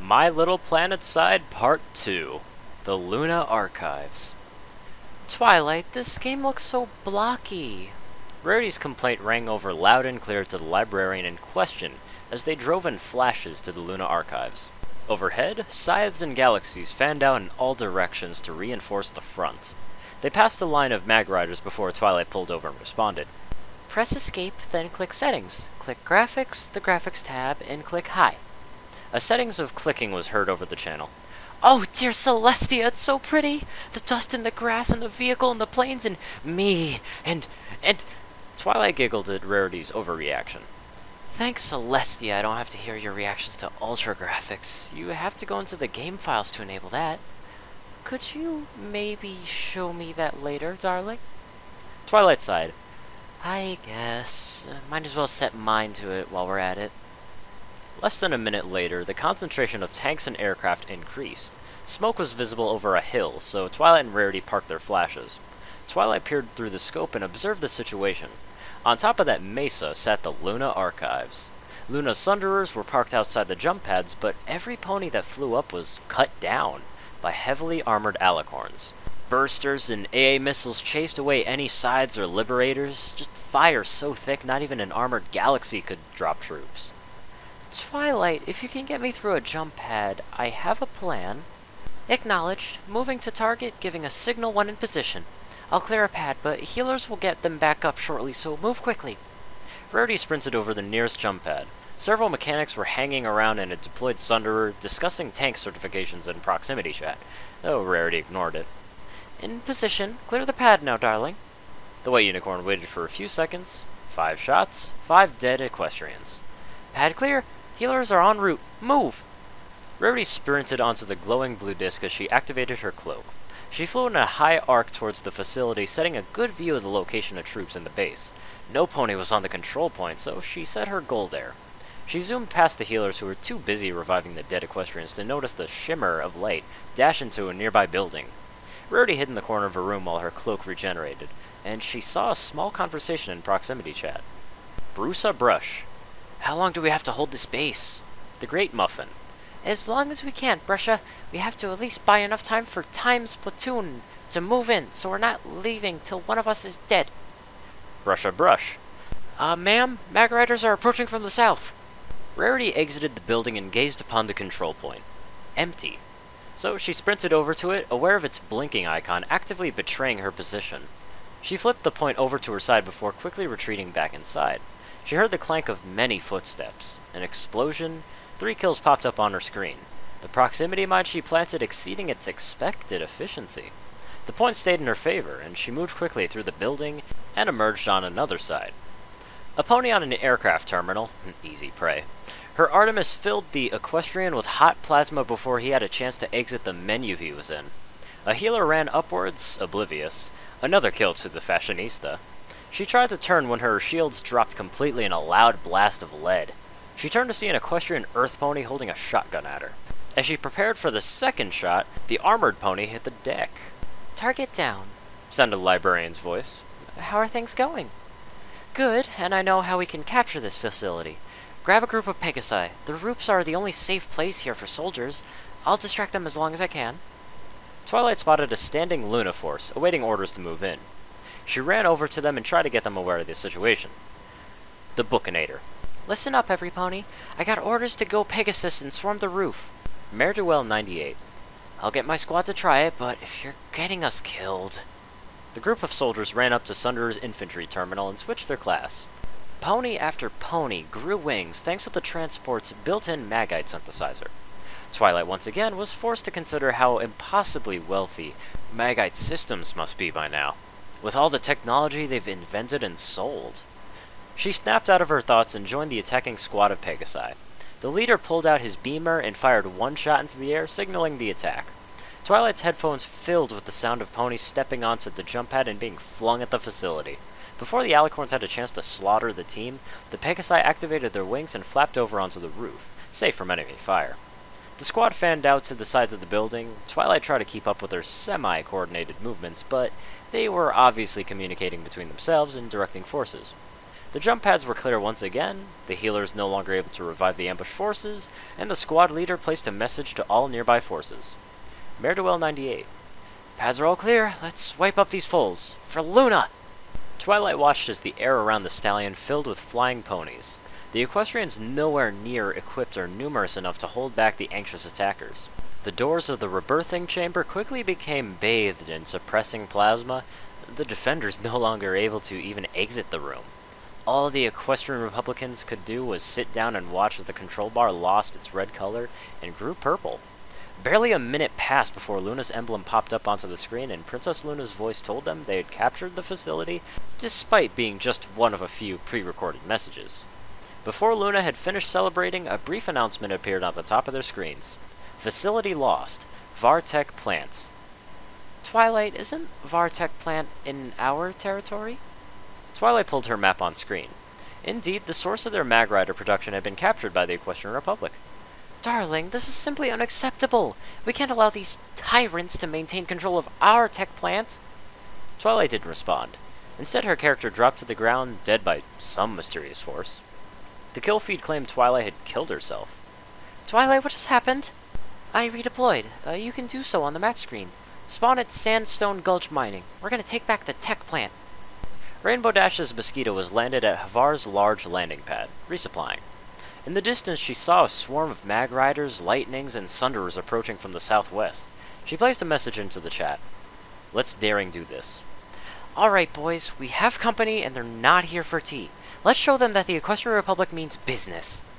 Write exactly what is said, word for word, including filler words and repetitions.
My Little Planetside Part two, The Luna Archives. Twilight, this game looks so blocky. Rarity's complaint rang over loud and clear to the librarian in question as they drove in flashes to the Luna Archives. Overhead, scythes and galaxies fanned out in all directions to reinforce the front. They passed a line of mag riders before Twilight pulled over and responded. Press escape, then click settings. Click graphics, the graphics tab, and click hi. A settings of clicking was heard over the channel. Oh, dear Celestia, it's so pretty! The dust and the grass and the vehicle and the planes and me and... and... Twilight giggled at Rarity's overreaction. Thanks, Celestia, I don't have to hear your reactions to Ultra Graphics. You have to go into the game files to enable that. Could you maybe show me that later, darling? Twilight sighed. I guess. Uh, might as well set mine to it while we're at it. Less than a minute later, the concentration of tanks and aircraft increased. Smoke was visible over a hill, so Twilight and Rarity parked their flashes. Twilight peered through the scope and observed the situation. On top of that mesa sat the Luna Archives. Luna Sunderers were parked outside the jump pads, but every pony that flew up was cut down by heavily armored alicorns. Bursters and A A missiles chased away any scythes or liberators, just fire so thick not even an armored galaxy could drop troops. Twilight, if you can get me through a jump pad, I have a plan. Acknowledged. Moving to target, giving a signal when in position. I'll clear a pad, but healers will get them back up shortly, so move quickly. Rarity sprinted over the nearest jump pad. Several mechanics were hanging around in a deployed Sunderer, discussing tank certifications in proximity chat, though Rarity ignored it. In position. Clear the pad now, darling. The white unicorn waited for a few seconds. Five shots, five dead equestrians. Pad clear. Healers are en route. Move! Rarity sprinted onto the glowing blue disc as she activated her cloak. She flew in a high arc towards the facility, setting a good view of the location of troops in the base. No pony was on the control point, so she set her goal there. She zoomed past the healers who were too busy reviving the dead equestrians to notice the shimmer of light dash into a nearby building. Rarity hid in the corner of a room while her cloak regenerated, and she saw a small conversation in proximity chat. Brusa Brush. How long do we have to hold this base? The Great Muffin. As long as we can, Brusha. We have to at least buy enough time for Time's platoon to move in, so we're not leaving till one of us is dead. Brusha Brush. Uh, ma'am, mag riders are approaching from the south. Rarity exited the building and gazed upon the control point. Empty. So she sprinted over to it, aware of its blinking icon actively betraying her position. She flipped the point over to her side before quickly retreating back inside. She heard the clank of many footsteps. An explosion. Three kills popped up on her screen. The proximity mine she planted exceeding its expected efficiency. The point stayed in her favor, and she moved quickly through the building and emerged on another side. A pony on an aircraft terminal. Easy prey. Her Artemis filled the equestrian with hot plasma before he had a chance to exit the menu he was in. A healer ran upwards, oblivious. Another kill to the fashionista. She tried to turn when her shields dropped completely in a loud blast of lead. She turned to see an equestrian earth pony holding a shotgun at her. As she prepared for the second shot, the armored pony hit the deck. Target down, sounded the librarian's voice. How are things going? Good, and I know how we can capture this facility. Grab a group of Pegasi. The roofs are the only safe place here for soldiers. I'll distract them as long as I can. Twilight spotted a standing Luna force, awaiting orders to move in. She ran over to them and tried to get them aware of the situation. The Bookinator. Listen up, every pony. I got orders to go Pegasus and swarm the roof. Mare-Duel ninety-eight. I'll get my squad to try it, but if you're getting us killed... The group of soldiers ran up to Sunderer's infantry terminal and switched their class. Pony after pony grew wings thanks to the transport's built-in magite synthesizer. Twilight once again was forced to consider how impossibly wealthy magite systems must be by now, with all the technology they've invented and sold. She snapped out of her thoughts and joined the attacking squad of Pegasi. The leader pulled out his beamer and fired one shot into the air, signaling the attack. Twilight's headphones filled with the sound of ponies stepping onto the jump pad and being flung at the facility. Before the alicorns had a chance to slaughter the team, the Pegasi activated their wings and flapped over onto the roof, safe from enemy fire. The squad fanned out to the sides of the building. Twilight tried to keep up with their semi-coordinated movements, but they were obviously communicating between themselves and directing forces. The jump pads were clear once again, the healers no longer able to revive the ambushed forces, and the squad leader placed a message to all nearby forces. Mare-Duel ninety-eight. Pads are all clear, let's wipe up these foals. For Luna! Twilight watched as the air around the stallion filled with flying ponies. The equestrians nowhere near equipped or numerous enough to hold back the anxious attackers. The doors of the rebirthing chamber quickly became bathed in suppressing plasma, the defenders no longer able to even exit the room. All the equestrian Republicans could do was sit down and watch as the control bar lost its red color and grew purple. Barely a minute passed before Luna's emblem popped up onto the screen and Princess Luna's voice told them they had captured the facility, despite being just one of a few pre-recorded messages. Before Luna had finished celebrating, a brief announcement appeared on the top of their screens. Facility lost. Vartech plant. Twilight, isn't Vartech plant in our territory? Twilight pulled her map on screen. Indeed, the source of their Mag Rider production had been captured by the Equestrian Republic. Darling, this is simply unacceptable. We can't allow these tyrants to maintain control of our tech plant. Twilight didn't respond. Instead, her character dropped to the ground, dead by some mysterious force. The kill feed claimed Twilight had killed herself. Twilight, what just happened? I redeployed. Uh, you can do so on the map screen. Spawn at Sandstone Gulch Mining. We're gonna take back the tech plant. Rainbow Dash's Mosquito was landed at Havar's large landing pad, resupplying. In the distance, she saw a swarm of Mag Riders, Lightnings, and Sunderers approaching from the southwest. She placed a message into the chat. Let's daring do this. Alright, boys, we have company and they're not here for tea. Let's show them that the Equestrian Republic means business.